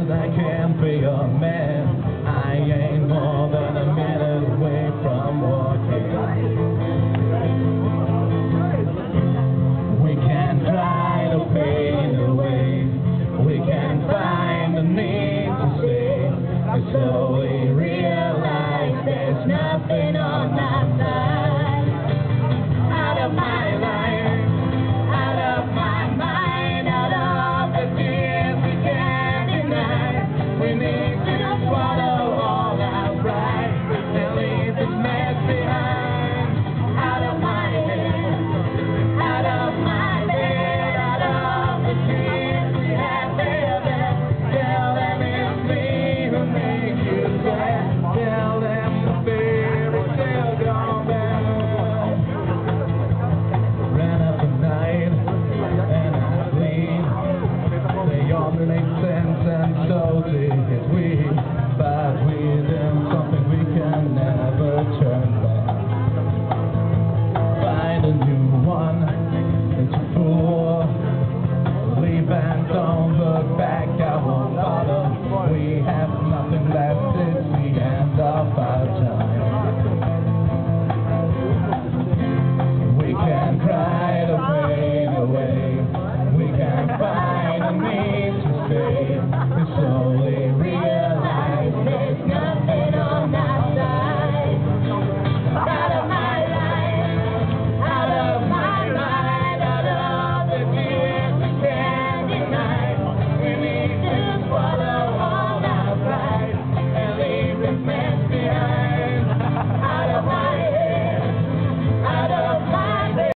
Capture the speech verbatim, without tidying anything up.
'cause I can't be your man. I ain't more than a minute away from walking. We can dry the pain away. We can find the need to say, I slowly realize